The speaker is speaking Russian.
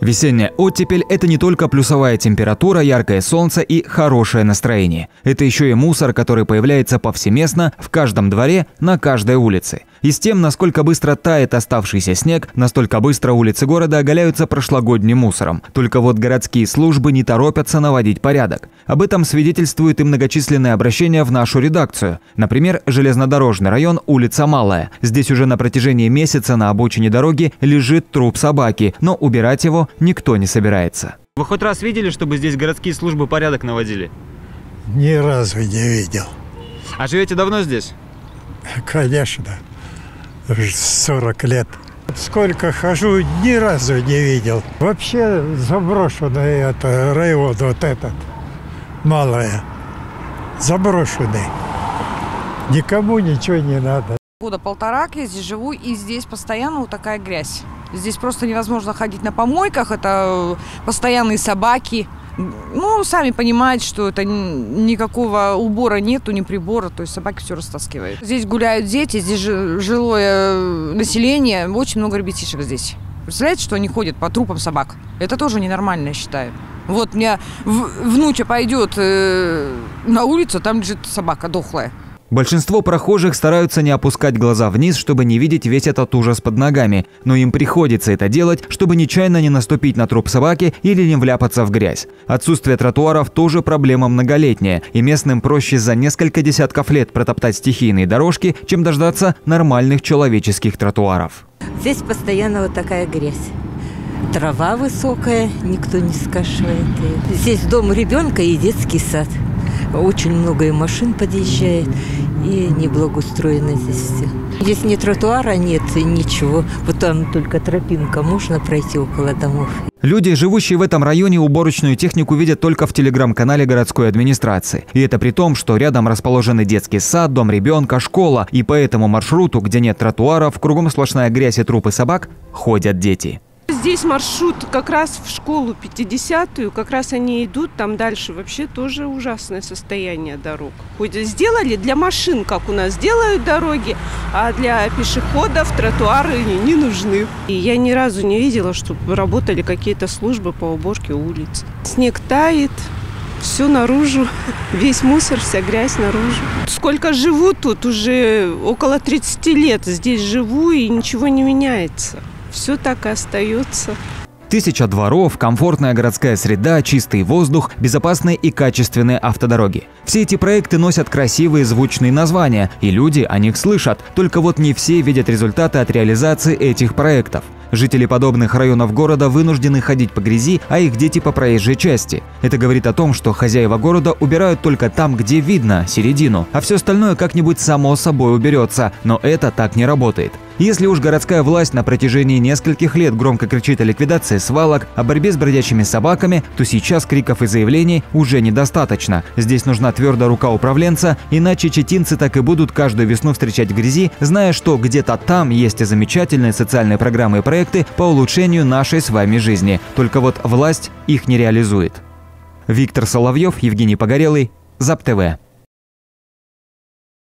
Весенняя оттепель – это не только плюсовая температура, яркое солнце и хорошее настроение. Это еще и мусор, который появляется повсеместно, в каждом дворе, на каждой улице. И с тем, насколько быстро тает оставшийся снег, настолько быстро улицы города оголяются прошлогодним мусором. Только вот городские службы не торопятся наводить порядок. Об этом свидетельствуют и многочисленные обращения в нашу редакцию. Например, железнодорожный район, улица Малая. Здесь уже на протяжении месяца на обочине дороги лежит труп собаки, но убирать его никто не собирается. Вы хоть раз видели, чтобы здесь городские службы порядок наводили? Ни разу не видел. А живете давно здесь? Конечно. 40 лет. Сколько хожу, ни разу не видел. Вообще заброшенный это район, вот этот, Малая. Заброшенный. Никому ничего не надо. Года полтора я здесь живу, и здесь постоянно вот такая грязь. Здесь просто невозможно ходить на помойках, это постоянные собаки. Ну, сами понимаете, что это никакого убора нету, ни прибора, то есть собаки все растаскивают. Здесь гуляют дети, здесь жилое население, очень много ребятишек здесь. Представляете, что они ходят по трупам собак? Это тоже ненормально, я считаю. Вот у меня внуча пойдет на улицу, там лежит собака дохлая. Большинство прохожих стараются не опускать глаза вниз, чтобы не видеть весь этот ужас под ногами. Но им приходится это делать, чтобы нечаянно не наступить на труп собаки или не вляпаться в грязь. Отсутствие тротуаров тоже проблема многолетняя, и местным проще за несколько десятков лет протоптать стихийные дорожки, чем дождаться нормальных человеческих тротуаров. Здесь постоянно вот такая грязь. Трава высокая, никто не скашивает. Здесь дом ребенка и детский сад. Очень много и машин подъезжает, и неблагоустроено здесь все. Здесь ни тротуара нет, ничего. Вот там только тропинка, можно пройти около домов. Люди, живущие в этом районе, уборочную технику видят только в телеграм-канале городской администрации. И это при том, что рядом расположены детский сад, дом ребенка, школа. И по этому маршруту, где нет тротуаров, кругом сплошная грязь и трупы собак, ходят дети. Здесь маршрут как раз в школу 50-ю, как раз они идут, там дальше вообще тоже ужасное состояние дорог. Хоть сделали для машин, как у нас делают дороги, а для пешеходов тротуары не нужны. И я ни разу не видела, чтобы работали какие-то службы по уборке улиц. Снег тает, все наружу, весь мусор, вся грязь наружу. Сколько живу тут, уже около 30 лет здесь живу, и ничего не меняется. Все так и остается. 1000 дворов, комфортная городская среда, чистый воздух, безопасные и качественные автодороги. Все эти проекты носят красивые звучные названия, и люди о них слышат. Только вот не все видят результаты от реализации этих проектов. Жители подобных районов города вынуждены ходить по грязи, а их дети по проезжей части. Это говорит о том, что хозяева города убирают только там, где видно, середину, а все остальное как-нибудь само собой уберется. Но это так не работает. Если уж городская власть на протяжении нескольких лет громко кричит о ликвидации свалок, о борьбе с бродячими собаками, то сейчас криков и заявлений уже недостаточно. Здесь нужна твердая рука управленца, иначе читинцы так и будут каждую весну встречать в грязи, зная, что где-то там есть и замечательные социальные программы и проекты по улучшению нашей с вами жизни. Только вот власть их не реализует. Виктор Соловьев, Евгений Погорелый, ЗАП ТВ.